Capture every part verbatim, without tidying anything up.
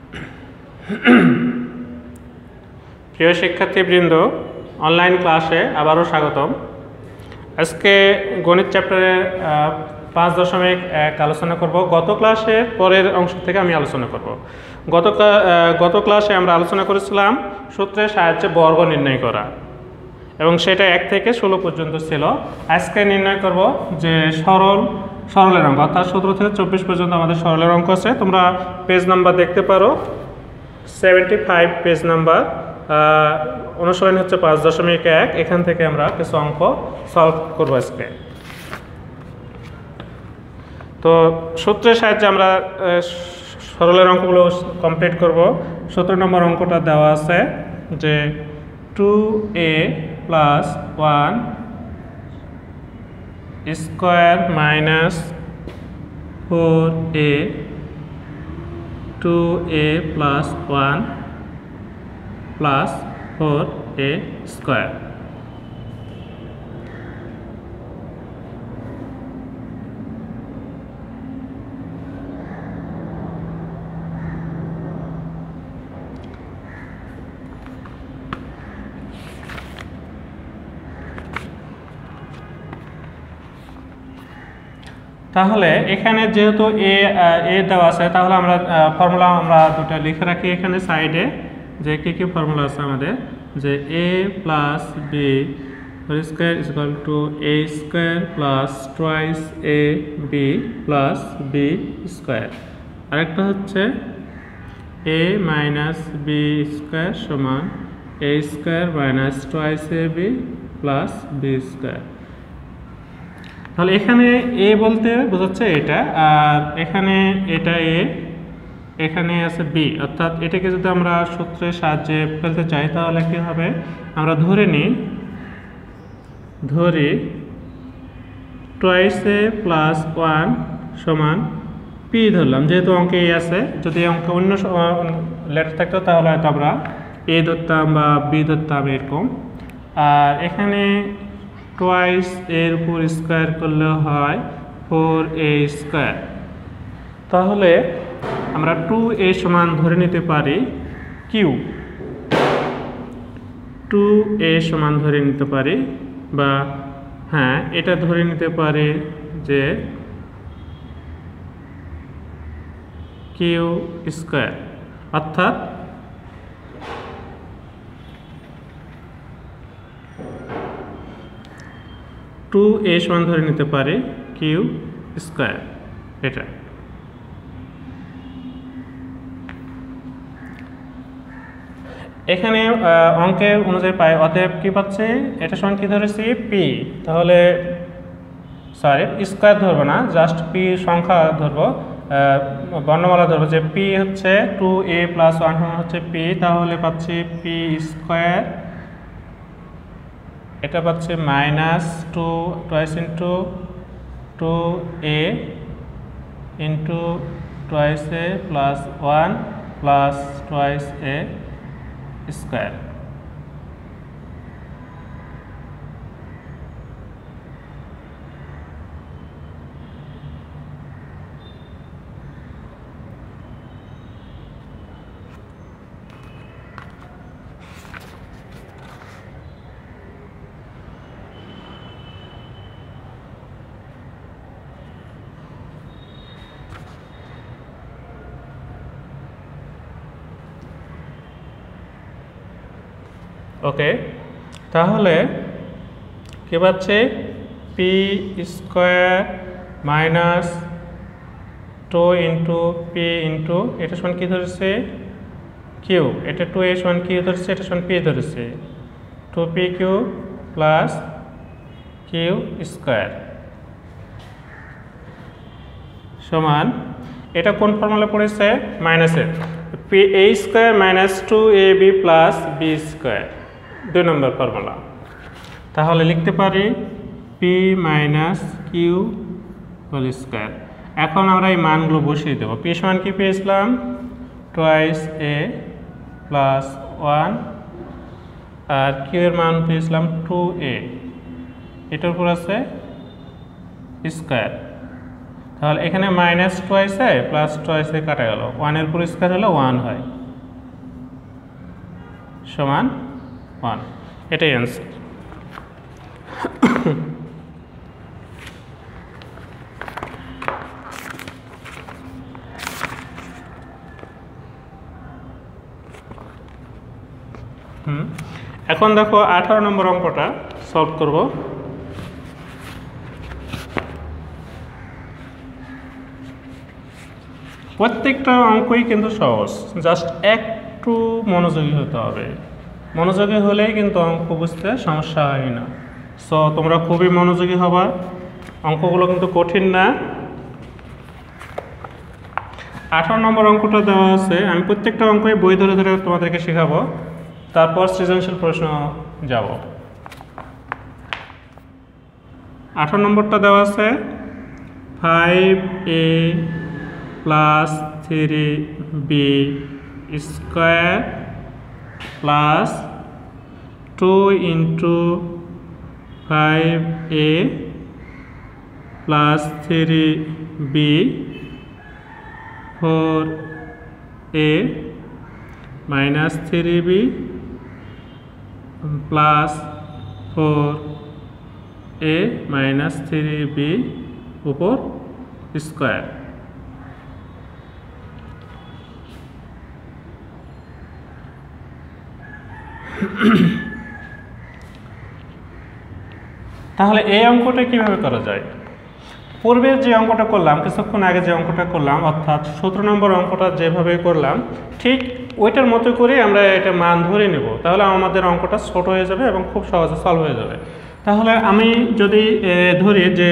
প্রিয় শিক্ষার্থীবৃন্দ, অনলাইন ক্লাসে আবারও স্বাগতম। আজকে গণিত চ্যাপ্টারের পাঁচ দশমিক এক আলোচনা করব। গত ক্লাসের পরের অংশ থেকে আমি আলোচনা করব। গত গত ক্লাসে আমরা আলোচনা করেছিলাম সূত্রের সাহায্যে বর্গ নির্ণয় করা, এবং সেটা এক থেকে ষোলো পর্যন্ত ছিল। আজকে নির্ণয় করব যে সরল সরলের অঙ্ক, অর্থাৎ সতেরো থেকে চব্বিশ পর্যন্ত আমাদের সরলের অঙ্ক আছে। তোমরা পেজ নাম্বার দেখতে পারো, সেভেন্টি ফাইভ পেজ নাম্বার। অনুশীলন হচ্ছে পাঁচ দশমিক এক। এখান থেকে আমরা কিছু অঙ্ক সলভ করবো আজকে। তো সূত্রের সাহায্যে আমরা সরলের অঙ্কগুলো কমপ্লিট করব। সতেরো নম্বর অঙ্কটা দেওয়া আছে যে two A plus one square minus four A two A plus one plus four A square. তাহলে এখানে যেহেতু এ এ দেওয়া আছে, তাহলে আমরা ফর্মুলা আমরা দুটো লিখে রাখি এখানে সাইডে, যে কী কী ফর্মুলা আছে আমাদের। যে A plus B whole square is equal to A square plus twice A B plus B square. আরেকটা হচ্ছে এ মাইনাস বি স্কোয়ার সমান A square minus twice A B plus B square. তাহলে এখানে এ বলতে বোঝাচ্ছে এটা, আর এখানে এটা এ, এখানে আছে বি, অর্থাৎ এটাকে যদি আমরা সূত্রের সাহায্যে ফেলতে চাই তাহলে কি হবে, আমরা ধরে নিই ধরি টুয়াইস এ প্লাস ওয়ান সমান পি ধরলাম, যেহেতু অঙ্কে এ আছে। যদি অঙ্কে অন্য লেটার থাকতো তাহলে হয়তো আমরা এ ধরতাম বা বি ধরতাম এরকম। আর এখানে টুয়াইস এর উপর স্কোয়ার করলে হয় ফোর এ স্কোয়ার। তাহলে আমরা টু এ সমান ধরে নিতে পারি কিউ, টু এ সমান ধরে নিতে পারি, বা হ্যাঁ এটা ধরে নিতে পারি যে কিউ স্কোয়ার, অর্থাৎ টু এ সমান ধরে নিতে পারে কিউ স্কোয়ার। এটা এখানে অঙ্কের অনুযায়ী পাই, অতএব কি পাচ্ছে, এটা সমান কি ধরেছি পি। তাহলে সরি স্কোয়ার ধরবো না, জাস্ট পি সংখ্যা ধরবো, বর্ণমালা ধরবো, যে পি হচ্ছে টু এ প্লাস ওয়ান হচ্ছে পি। তাহলে পাচ্ছি পি স্কোয়ার, এটা পাচ্ছে minus two twice into two A into twice A plus one plus twice A square. Okay, তাহলে কি পাচ্ছে P square minus two into P into এটা সমান কী ধরেছে কিউ, এটা টু এ সমান কিউ ধরেছে, এটা সমান পি ধরেছে, two P Q plus Q square সমান, এটা কোন ফর্মুলা পড়েছে, মাইনাসের P A square minus two A B plus B square, দুই নম্বর ফর্মুলা। তাহলে লিখতে পারি P minus Q whole square. এখন আমরা এই মানগুলো বসিয়ে দেবো। পি সমান কি পেয়েছিলাম, টুয়াইস এ প্লাস ওয়ান, আর কিউ এর মান পেয়েছিলাম টু এ, এটার উপর আছে স্কোয়ার। তাহলে এখানে মাইনাস টোয়াইসে প্লাস টোয়াইসে কাটা গেল, ওয়ানের উপর স্কোয়ার হলে ওয়ান হয়, সমান ওয়ান। এটাই অ্যান্সার। হুম এখন দেখো আঠারো নম্বর অঙ্কটা সলভ করব। প্রত্যেকটা অঙ্কই কিন্তু সহজ, জাস্ট একটু মনোযোগী হতে হবে। মনোযোগী হলেই কিন্তু অঙ্ক বুঝতে সমস্যা হয় না। সো তোমরা খুবই মনোযোগী হবা, অঙ্কগুলো কিন্তু কঠিন না। আঠারো নম্বর অঙ্কটা দেওয়া আছে, আমি প্রত্যেকটা অঙ্কই বই ধরে ধরে তোমাদেরকে শেখাবো, তারপর সৃজনশীল প্রশ্ন যাব। আঠারো নম্বরটা দেওয়া আছে five A plus three B square plus two into five A plus three B four A minus three B plus four A minus three B উপর স্কোয়ার। তাহলে এই অঙ্কটা কিভাবে করা যায়? পূর্বের যে অঙ্কটা করলাম, কিছুক্ষণ আগে যে অঙ্কটা করলাম, অর্থাৎ সতেরো নম্বর অঙ্কটা যেভাবে করলাম ঠিক ওইটার মতো করে আমরা এটা মান ধরে নেব, তাহলে আমাদের অঙ্কটা ছোট হয়ে যাবে এবং খুব সহজে সলভ হয়ে যাবে। তাহলে আমি যদি ধরি যে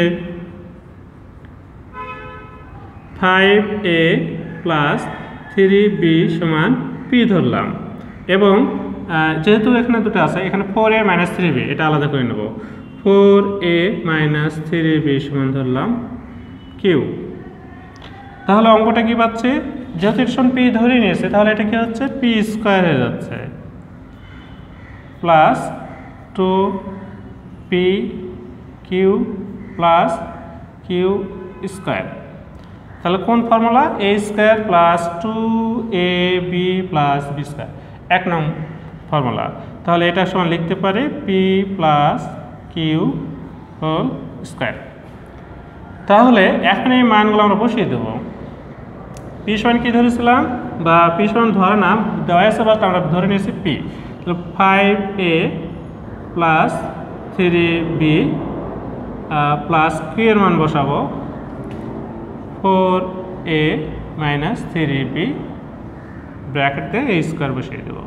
five A plus three B সমান পি ধরলাম, এবং যেহেতু এখানে দুটো আছে, এখানে four A minus three B এটা আলাদা করে নেব। Four A minus three B সমান ধরলাম কিউ। তাহলে অঙ্কটা কি পাচ্ছে, যেহেতু এটা পি ধরে নিয়েছে, তাহলে এটা কি হচ্ছে পি স্কোয়ার হয়ে যাচ্ছে plus two P Q plus Q square. তাহলে কোন formula? A square plus two A B plus B square, এক নং ফর্মুলা। তাহলে এটা সমান লিখতে পারি P plus Q whole square. তাহলে এখন এই মানগুলো আমরা বসিয়ে দেবো। পি সমান কি ধরেছিলাম, বা পি সমান ধরে নাম দেওয়া আছে, বাট আমরা ধরে নিয়েছি পি। তাহলে five A plus three B plus Q এর মান বসাবো four A minus three B, ব্র্যাকেটে এ স্কোয়ার বসিয়ে দেবো।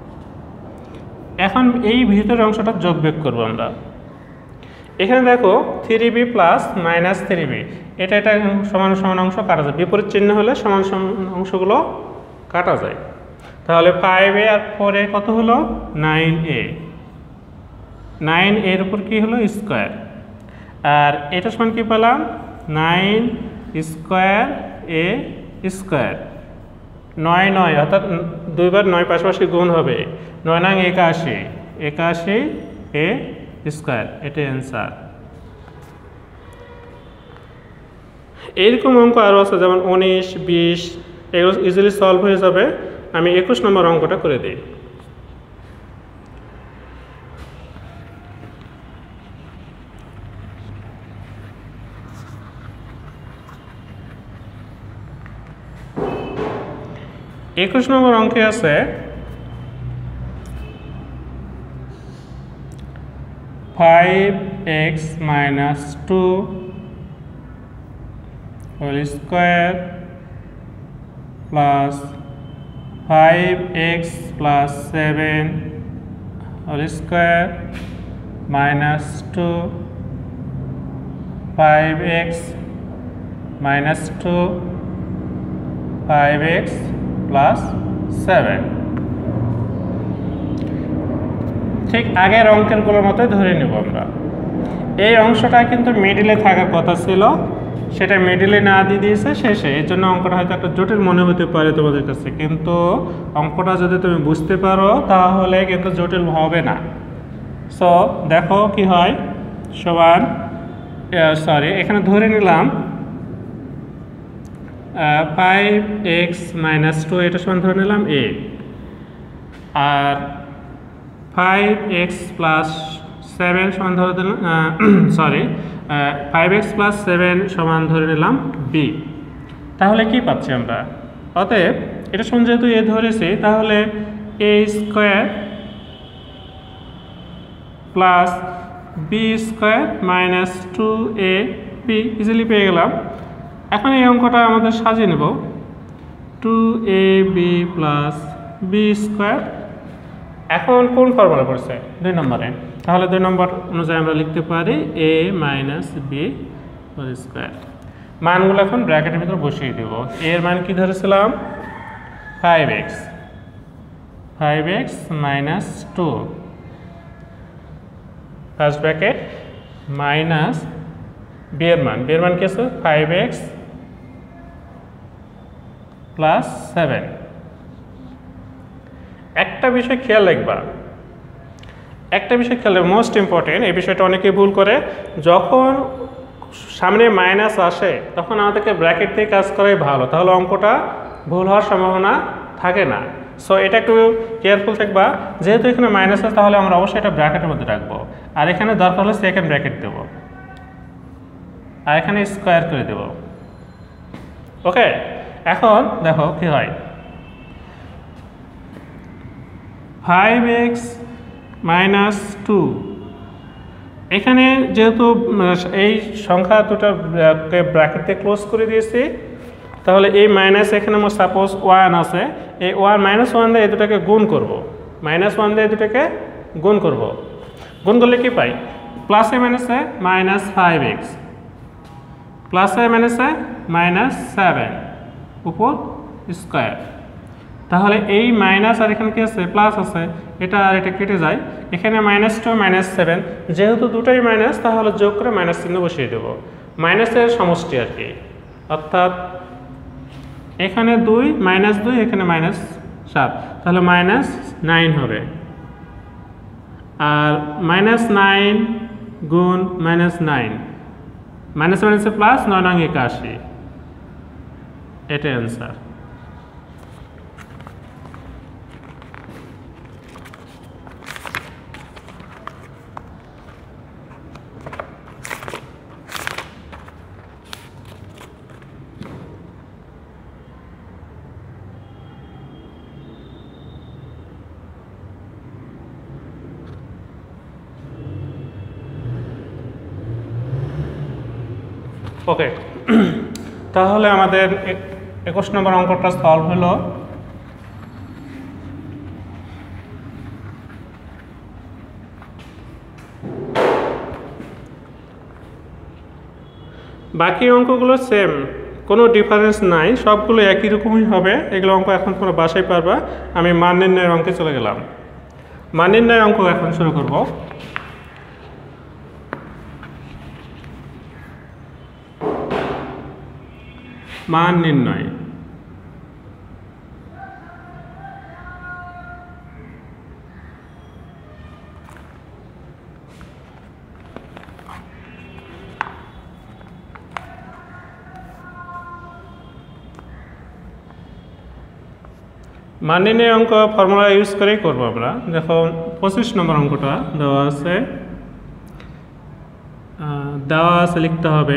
এখন এই ভিতরের অংশটা যোগ বিয়োগ করবো আমরা। এখানে দেখো three B plus minus three B, এটা এটা সমান সমান অংশ কাটা যায়, বিপরীত চিহ্ন হলে সমান সমান অংশগুলো কাটা যায়। তাহলে ফাইভ এ আর ফোর এ কত হলো? নাইন এ। নাইন এর উপর কি হলো? স্কোয়ার। আর এটা সমান কি পেলাম? Nine square A square. নয় নয় অর্থাৎ দুইবার নয় পাশাপাশি গুণ হবে, নয় নয় একাশি, একাশি এ স্কোয়ার। এটাই অ্যান্সার। এইরকম অঙ্ক আরও আছে, যেমন উনিশ বিশ, এগুলো ইজিলি সলভ হয়ে যাবে। আমি একুশ নম্বর অঙ্কটা করে দিই। একুশ নম্বর অঙ্কে আছে five X minus two whole square plus five X plus seven whole square minus two five X minus two five X plus seven. ঠিক আগের অঙ্কেরগুলোর মতোই ধরে নেব আমরা। এই অংশটা কিন্তু মিডিলে থাকার কথা ছিল, সেটা মিডিলে না দিয়ে দিয়েছে শেষে, এই জন্য অঙ্কটা হয়তো একটা জটিল মনে হতে পারে তোমাদের কাছে, কিন্তু অঙ্কটা যদি তুমি বুঝতে পারো তাহলে কিন্তু জটিল হবে না। সো দেখো কি হয়, সমান সরি এখানে ধরে নিলাম ফাইভ এক্স মাইনাস টু এটা সমান ধরে নিলাম এ, আর ফাইভ এক্স প্লাস সেভেন সমান ধরে দিলাম sorry five X plus seven সমান ধরে নিলাম বি। তাহলে কি পাচ্ছি আমরা? অতএব এটা সমান যেহেতু এ ধরেছি, তাহলে A square plus B square minus two A B easily পেয়ে গেলাম। এখন এই অঙ্কটা আমাদের সাজিয়ে নেব, two A B plus B square. এখন কোন ফর্মুলা পড়ছে? দুই নম্বরে। তাহলে দুই নম্বর অনুযায়ী আমরা লিখতে পারি A minus B whole square. মানগুলো এখন ব্র্যাকেটের ভিতরে বসিয়ে দেব। এর মান কি ধরেছিলাম? Five X, five X minus two first bracket minus B এর মান, বি এর মান কি আছে? Five X plus seven. একটা বিষয় খেয়াল রাখবা, একটা বিষয় খেয়াল রাখবা, মোস্ট ইম্পর্টেন্ট। এই বিষয়টা অনেকে ভুল করে, যখন সামনে মাইনাস আসে তখন আমাদেরকে ব্র্যাকেট থেকে কাজ করাই ভালো, তাহলে অঙ্কটা ভুল হওয়ার সম্ভাবনা থাকে না। সো এটা একটু কেয়ারফুল থাকবা। যেহেতু এখানে মাইনাস আছে তাহলে আমরা অবশ্যই এটা ব্র্যাকেটের মধ্যে রাখবো, আর এখানে দরকার হলে সেকেন্ড ব্র্যাকেট দেব, আর এখানে স্কোয়ার করে দেব। ওকে, এখন দেখো কি হয়, ফাইভ এক্স মাইনাস টু, এখানে যেহেতু এই সংখ্যা দুটোকে ব্র্যাকেট দিয়ে ক্লোজ করে দিয়েছি, তাহলে এই মাইনাস এখানে আমার সাপোজ ওয়ান আছে, এই ওয়ান মাইনাস ওয়ান দিয়ে এই দুটাকে গুণ করবো, মাইনাস ওয়ান দিয়ে এই দুটাকে গুণ করবো। গুণ করলে কি পাই? প্লাসে মাইনাসে মাইনাস ফাইভ এক্স, প্লাসে মাইনাসে মাইনাস সেভেন উপর স্কোয়ার। তাহলে এই মাইনাস আর এখানে কি আছে? প্লাস আছে, এটা আর এটা কেটে যায়, এখানে মাইনাস টু মাইনাস সেভেন, যেহেতু দুটোই মাইনাস তাহলে যোগ করে মাইনাস চিহ্ন বসিয়ে দেবো। মাইনাসের সমষ্টি আর কি, অর্থাৎ এখানে দুই মাইনাস দুই, এখানে মাইনাস সাত, তাহলে মাইনাস নাইন হবে। আর মাইনাস নাইন গুণ মাইনাস নাইন, মাইনাস মাইনাসে প্লাস, নয় নং একাশি, এটাই অ্যান্সার। ওকে, তাহলে আমাদের একুশ নম্বর অঙ্কটা সলভ হলো। বাকি অঙ্কগুলো সেম, কোনো ডিফারেন্স নাই, সবগুলো একই রকমই হবে। এগুলো অঙ্ক এখন তোমরা বাসায় পারবা। আমি মান নির্ণয়ের অঙ্কে চলে গেলাম। মান নির্ণয়ের অঙ্ক এখন শুরু করব। মান নির্ণয়। মান নির্ণয় অঙ্ক ফর্মুলা ইউজ করেই করবো আমরা। দেখো পঁচিশ নম্বর অঙ্কটা দেওয়া আছে, দেওয়া আছে লিখতে হবে,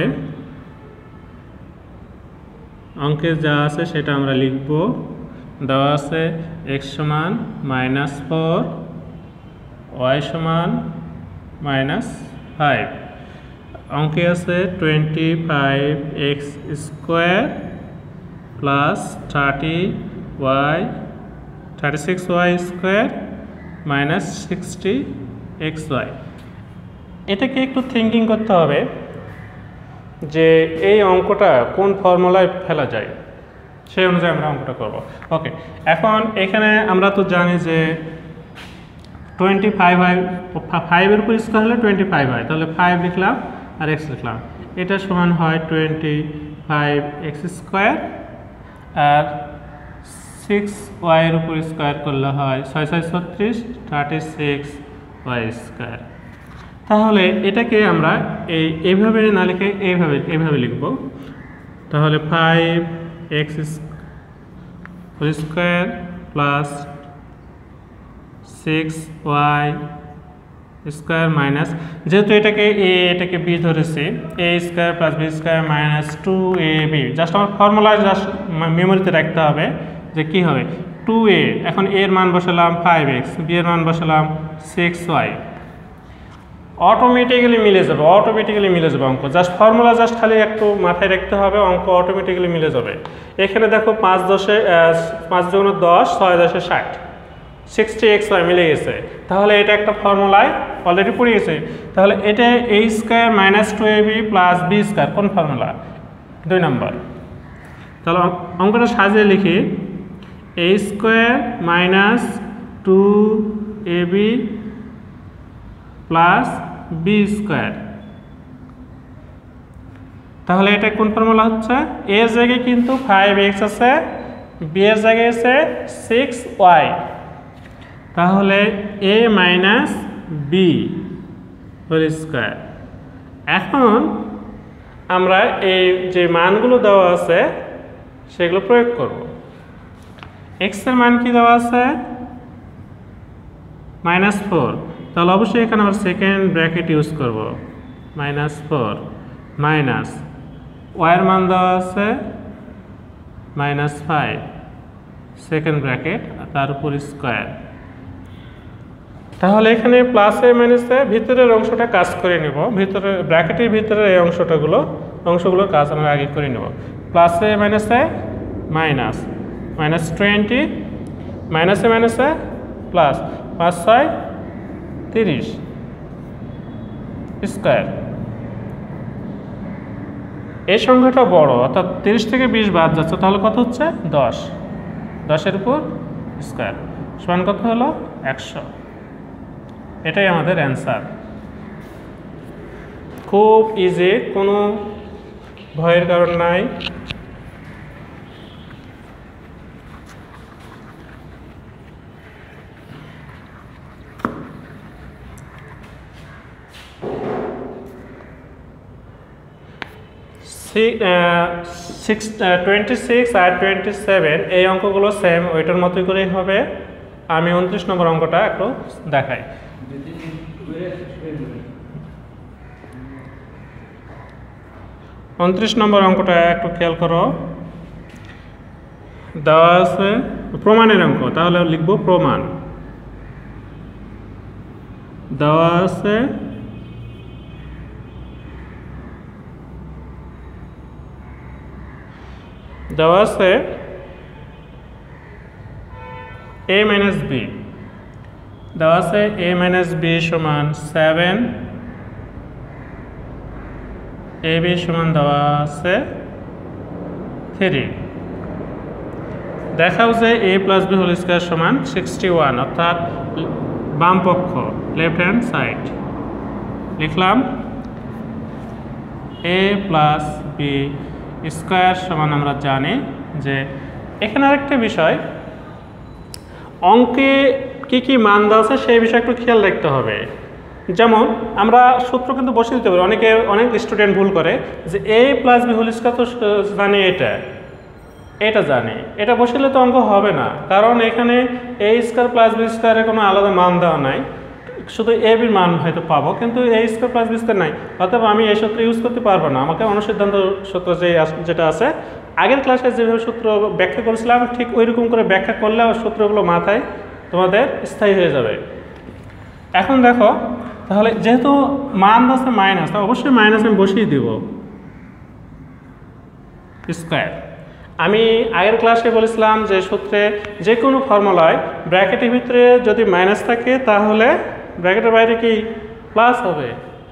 অঙ্কে যা আছে সেটা আমরা লিখব। দেওয়া আছে এক্স সমান মাইনাস ফোর, ওয়াই সমান মাইনাস ফাইভ, অঙ্কে আছে twenty five X square plus thirty Y thirty six Y square minus sixty X Y. এটাকে একটু থিঙ্কিং করতে হবে যে এই অঙ্কটা কোন ফর্মুলায় ফেলা যায়, সেই অনুযায়ী আমরা অঙ্কটা করব। ওকে, এখন এখানে আমরা তো জানি যে টোয়েন্টি ফাইভ হয়, ফাইভের উপর স্কোয়ার হলে টোয়েন্টি ফাইভ হয়, তাহলে ফাইভ লিখলাম আর এক্স লিখলাম, এটা সমান হয় টোয়েন্টি ফাইভ এক্স স্কোয়ার, আর সিক্স ওয়াইয়ের উপর স্কোয়ার করলে হয় ছয় ছয় ছত্রিশ, থার্টি সিক্স ওয়াই স্কোয়ার। তাহলে এটাকে আমরা এই এইভাবে না লিখে এইভাবে এইভাবে লিখব। তাহলে five X whole square plus six Y square minus, যেহেতু এটাকে এ এটাকে বি ধরেছি, A square plus B square minus two A B. Just আমার ফর্মুলা জাস্ট মেমোরিতে রাখতে হবে যে কী হবে, টু এ, এখন এর মান বসালাম ফাইভ এক্স, বি এর মান বসালাম সিক্স ওয়াই, অটোমেটিক্যালি মিলে যাবে, অটোমেটিক্যালি মিলে যাবে অঙ্ক। জাস্ট ফর্মুলা জাস্ট খালি একটু মাথায় রাখতে হবে, অঙ্ক অটোমেটিক্যালি মিলে যাবে। এখানে দেখো পাঁচ দশে পাঁচ দুগুণ দশ, ছয় দশে ষাট, সিক্সটি এক্স ওয়াই মিলে গেছে। তাহলে এটা একটা ফর্মুলায় অলরেডি পড়ে গেছে। তাহলে এটা A square minus two A B plus B square, কোন ফর্মুলা? দুই নম্বর। তাহলে অঙ্কটা সাজিয়ে লিখি, A square minus two A B plus B square. তাহলে এটা কোন ফর্মুলা হচ্ছে? এর জায়গায় কিন্তু ফাইভ এক্স আছে, বি এর জায়গায় আছে সিক্স ওয়াই। তাহলে A minus B whole square. এখন আমরা এই যে মানগুলো দেওয়া আছে সেগুলো প্রয়োগ করব। এক্স এর মান কি দেওয়া আছে? Minus four. তাহলে অবশ্যই এখানে আমরা সেকেন্ড ব্র্যাকেট ইউজ করব, মাইনাস ফোর মাইনাস ওয়াইয়ের মান দেওয়া আছে মাইনাস ফাইভ, সেকেন্ড ব্র্যাকেট, তার উপর স্কোয়ার। তাহলে এখানে প্লাসে মাইনাসে ভিতরের অংশটা কাজ করে নেব, ভিতরে ব্র্যাকেটের ভিতরে এই অংশটাগুলো অংশগুলোর কাজ আমরা আগে করে নেব। প্লাসে মাইনাসে মাইনাস, মাইনাস টোয়েন্টি, মাইনাসে মাইনাসে প্লাস, পাঁচ ছয় তিরিশ স্কোয়ার। এই সংখ্যাটা বড়, অর্থাৎ তিরিশ থেকে বিশ বাদ যাচ্ছে, তাহলে কত হচ্ছে? দশ। দশের উপর স্কোয়ার সমান কত হলো? একশো। এটাই আমাদের অ্যান্সার। খুব ইজি, কোনো ভয়ের কারণ নাই। সিক্স টোয়েন্টি সিক্স আর টোয়েন্টি সেভেন এই অঙ্কগুলো সেম ওইটার মতোই করেই হবে। আমি উনত্রিশ নম্বর অঙ্কটা একটু দেখাই। উনত্রিশ নম্বর অঙ্কটা একটু খেয়াল করো, দেওয়া আছে প্রমাণের অঙ্ক, তাহলে লিখব প্রমাণ। দেওয়া আছে দেওয়া আছে a মাইনাস বি, দেওয়া আছে a মাইনাস বি সমান সেভেন, এ বি সমান দেওয়া আছে থ্রি। দেখাও যে a plus B whole square সমান সিক্সটি ওয়ান, অর্থাৎ বাম পক্ষ, লেফট হ্যান্ড সাইড। লিখলাম a প্লাস বি স্কোয়ার সমান, আমরা জানি যে এখানে আরেকটা বিষয়, অঙ্কে কি কি মান দেওয়া আছে সেই বিষয়ে একটু খেয়াল রাখতে হবে। যেমন আমরা সূত্র কিন্তু বসিয়ে দিতে পারি, অনেকে অনেক স্টুডেন্ট ভুল করে যে A plus B whole square তো জানি, এটা এটা জানি, এটা বসালে তো অঙ্ক হবে না, কারণ এখানে এ স্কোয়ার প্লাস বি স্কোয়ারের কোনো আলাদা মান দেওয়া নাই, শুধু এ বির মান হয়তো পাবো, কিন্তু A square plus B square নাই, অথবা আমি এই সূত্র ইউজ করতে পারবো না। আমাকে অনুসিদ্ধান্ত সূত্র যে যেটা আছে, আগের ক্লাসে যেভাবে সূত্র ব্যাখ্যা করেছিলাম ঠিক ওই রকম করে ব্যাখ্যা করলে সূত্রগুলো মাথায় তোমাদের স্থায়ী হয়ে যাবে। এখন দেখো, তাহলে যেহেতু মান আছে মাইনাস, তা অবশ্যই মাইনাস আমি বসিয়ে দিব স্কোয়ার। আমি আগের ক্লাসে বলেছিলাম যে সূত্রে যে কোনো ফর্মুলায় ব্র্যাকেটের ভিতরে যদি মাইনাস থাকে তাহলে ব্র্যাকেটের বাইরে কি প্লাস হবে,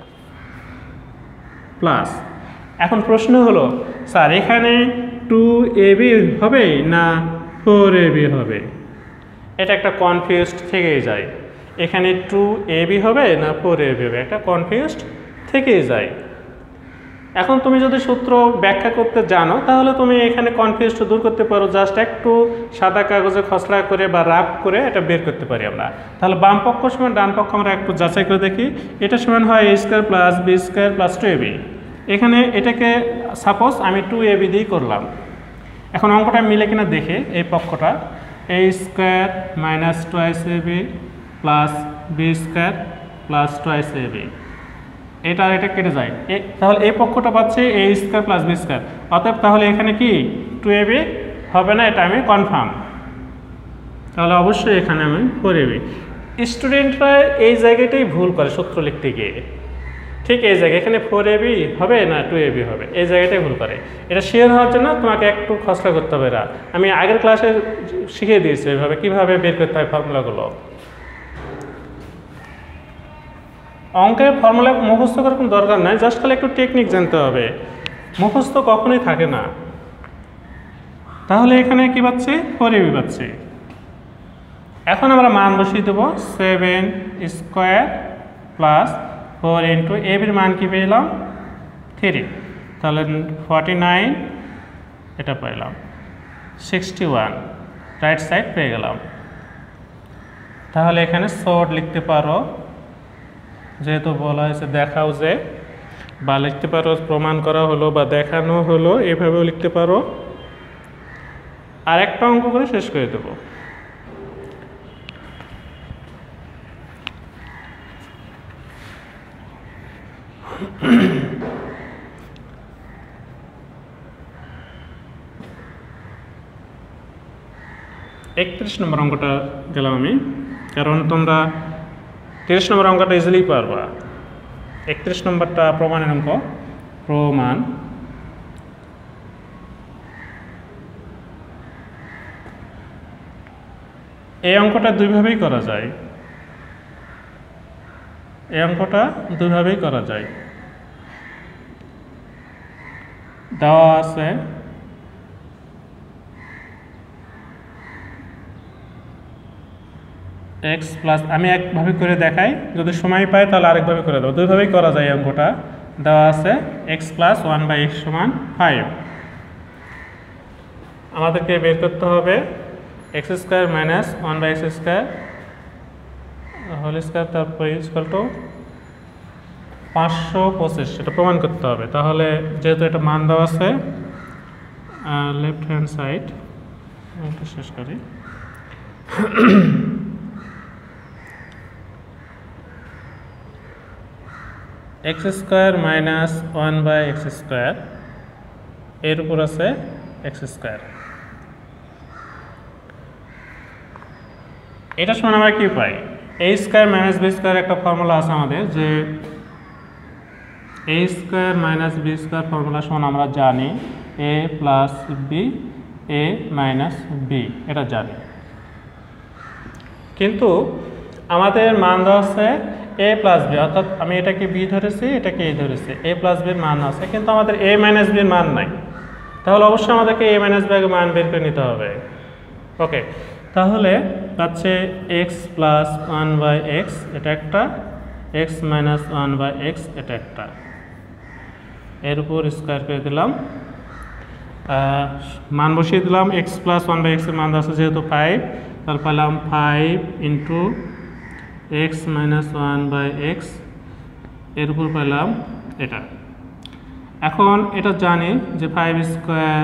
প্লাস। এখন প্রশ্ন হলো, স্যার এখানে টু এ বি হবে না ফোর এ বি হবে? এটা একটা কনফিউজড থেকেই যায়, এখানে টু এ বি হবে না ফোর এ বি হবে, একটা কনফিউজড থেকেই যায়। এখন তুমি যদি সূত্র ব্যাখ্যা করতে জানো তাহলে তুমি এখানে কনফিউজড দূর করতে পারো, জাস্ট একটু সাদা কাগজে খসড়া করে বা রাফ করে এটা বের করতে পারি আমরা। তাহলে বাম পক্ষ সমান ডান পক্ষ আমরা একটু যাচাই করে দেখি, এটা সমান হয় A square plus B square plus two A B. এখানে এটাকে সাপোজ আমি টু এ বি দিয়েই করলাম, এখন অঙ্কটা মিলে কিনা দেখে এই পক্ষটা A square minus twice A B plus B square plus twice A B, এটা আর এটা কেটে যায়, তাহলে এই পক্ষটা পাচ্ছে A square plus B square, অতএব তাহলে এখানে কি টু এ বি হবে না, এটা আমি কনফার্ম। তাহলে অবশ্যই এখানে আমি ফোর এ বি। স্টুডেন্টরা এই জায়গাটাই ভুল করে সূত্র লিখতে গিয়ে, ঠিক এই জায়গায় এখানে ফোর এ বি হবে না টু এ বি হবে, এই জায়গাটাই ভুল করে। এটা শেয়ার হওয়ার জন্য তোমাকে একটু খসড়া করতে হবে, না আমি আগের ক্লাসে শিখিয়ে দিয়েছি এইভাবে কীভাবে বের করতে হয় ফর্মুলাগুলো। অঙ্কের ফর্মুলা মুখস্থ করার কোনো দরকার নাই, জাস্ট খালি একটু টেকনিক জানতে হবে, মুখস্থ কখনোই থাকে না। তাহলে এখানে কি পাচ্ছি ফোর এ বি পাচ্ছি। এখন আমরা মান বসিয়ে দেবো seven square plus four into A বির মান কি পেলাম থ্রি, তাহলে ফর্টি নাইন এটা পেলাম, সিক্সটি ওয়ান রাইট সাইড পেয়ে গেলাম। তাহলে এখানে শর্ট লিখতে পারো, যেহেতু বলা হয়েছে দেখাও যে, বা লিখতে পারো প্রমাণ করা হলো বা দেখানো হলো, এভাবেও লিখতে পারো। আর একটা অঙ্ক করে শেষ করে দেবো। একত্রিশ নম্বর অঙ্কটা গেলাম আমি, কারণ তোমরা তিরিশ নম্বর অঙ্কটা ইজিলি পারবা। একত্রিশ নম্বরটা প্রমাণের অঙ্ক, প্রমাণ। এই অঙ্কটা দুইভাবেই করা যায়, এই অঙ্কটা দুইভাবেই করা যায়। দেওয়া আছে এক্স প্লাস, আমি একভাবে করে দেখাই, যদি সময় পাই তাহলে আরেকভাবে করে দেবো, দুইভাবেই করা যায় এই অঙ্কটা। দেওয়া আছে X plus one by X সমান ফাইভ, আমাদেরকে বের করতে হবে X square minus one by X square whole square, তারপর ইকুয়াল টু পাঁচশো পঁচিশ, এটা প্রমাণ করতে হবে। তাহলে যেহেতু এটা মান দেওয়া আছে, লেফট হ্যান্ড সাইড এটা শেষ করি। X square minus one by X square, এর উপর আছে এক্স স্কোয়ার, এটা সমান আমরা কি পাই, A square minus B square একটা ফর্মুলা আছে আমাদের, যে A square minus B square formula সমান আমরা জানি A plus B A minus B, এটা জানি। কিন্তু আমাদের মান দেওয়া আছে এ প্লাস বি, অর্থাৎ আমি এটাকে বি ধরেছি, এটাকে এ ধরেছি, এ প্লাস বির মান আছে, কিন্তু আমাদের এ মাইনাস বির মান নাই। তাহলে অবশ্যই আমাদেরকে এ মাইনাস বি মান বের করে নিতে হবে। ওকে, তাহলে পাচ্ছে X plus one by X, এটা একটা, X minus one by X, এটা একটা, এর উপর স্কোয়ার করে দিলাম, মান বসিয়ে দিলাম। এক্স প্লাস ওয়ান বাই এক্সের মান আছে যেহেতু ফাইভ, তাহলে পেলাম five into X minus one by X, এর উপর পেলাম এটা। এখন এটা জানি যে ফাইভ স্কোয়ার,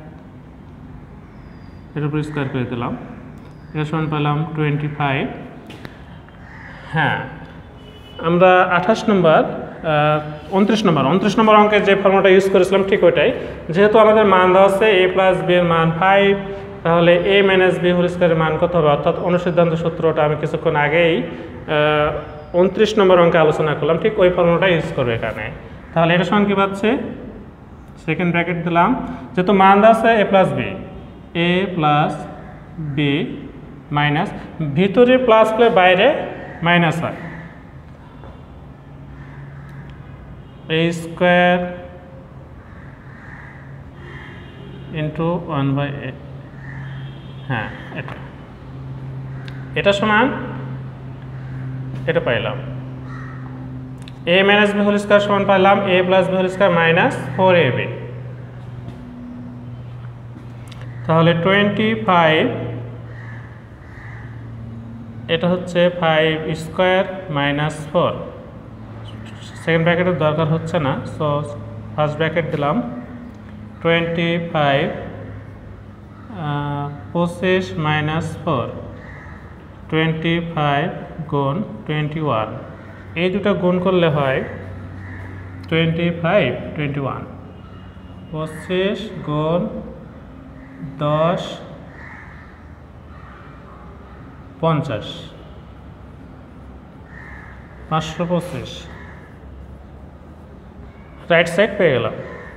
এর উপর স্কোয়ার করে দিলাম, এটা সমান পেলাম টোয়েন্টি ফাইভ। হ্যাঁ, আমরা আঠাশ নম্বর উনত্রিশ নম্বর উনত্রিশ নম্বর অঙ্কের যে ফর্মুলাটা ইউজ করেছিলাম ঠিক ওইটাই, যেহেতু আমাদের মান দেওয়া আছে এ প্লাস বি এর মান ফাইভ, তাহলে এ মাইনাস বি হোল স্কোয়ারের মান কত হবে, অর্থাৎ অনুসিদ্ধান্ত সূত্রটা আমি কিছুক্ষণ আগেই উনত্রিশ নম্বর অঙ্কে আলোচনা করলাম, ঠিক ওই ফর্মুলাটা ইউজ করবে এখানে। তাহলে এটা সমান কি পাচ্ছে, সেকেন্ড ব্র্যাকেট দিলাম, যেহেতু মান দেওয়া আছে A plus B, A plus B minus, ভিতরে প্লাস প্লে বাইরে মাইনাস হয়, A square into one by A, হ্যাঁ এটা, এটা সমান এটা পাইলাম A minus B whole square সমান পাইলাম A plus B whole square minus four A B. তাহলে টোয়েন্টি ফাইভ, এটা হচ্ছে five square minus four, second ব্র্যাকেটের দরকার হচ্ছে না, সো ফার্স্ট ব্র্যাকেট দিলাম টোয়েন্টি ফাইভ পঁচিশ মাইনাস ফোর টোয়েন্টি ফাইভ গুণ টোয়েন্টি ওয়ান, এই দুটো গুণ করলে হয় টোয়েন্টি ফাইভ টোয়েন্টি ওয়ান। পঁচিশ গুণ দশ পঞ্চাশ, পাঁচশো পঁচিশ। রাইট সাইড পেয়ে গেলাম।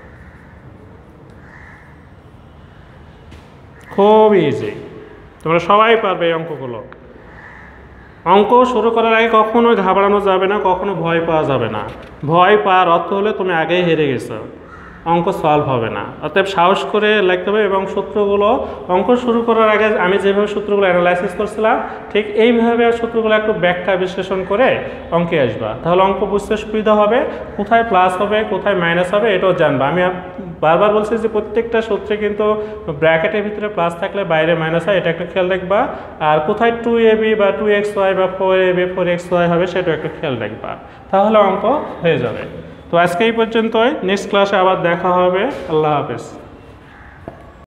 খুব ইজি, তোমরা সবাই পারবে এই অঙ্কগুলো। অঙ্ক শুরু করার আগে কখনো ঘাবড়ানো যাবে না, কখনো ভয় পাওয়া যাবে না। ভয় পাওয়ার অর্থ হলে তুমি আগেই হেরে গেছো, অঙ্ক সলভ হবে না। অতএব সাহস করে লিখতে হবে এবং সূত্রগুলো অঙ্ক শুরু করার আগে আমি যেভাবে সূত্রগুলো অ্যানালাইসিস করছিলাম ঠিক এইভাবে সূত্রগুলো একটু ব্যাখ্যা বিশ্লেষণ করে অঙ্কে আসবা, তাহলে অঙ্ক বুঝতে সুবিধা হবে। কোথায় প্লাস হবে কোথায় মাইনাস হবে এটাও জানবা। আমি বারবার বলছি যে প্রত্যেকটা সূত্রে কিন্তু ব্র্যাকেটের ভিতরে প্লাস থাকলে বাইরে মাইনাস হয়, এটা একটু খেয়াল রাখবা। আর কোথায় টু এ বি বা টু এক্স ওয়াই বা four A B four X Y হবে সেটাও একটু খেয়াল রাখবা, তাহলে অঙ্ক হয়ে যাবে। তো আজকে এই পর্যন্তই, নেক্সট ক্লাসে আবার দেখা হবে। আল্লাহ হাফেজ।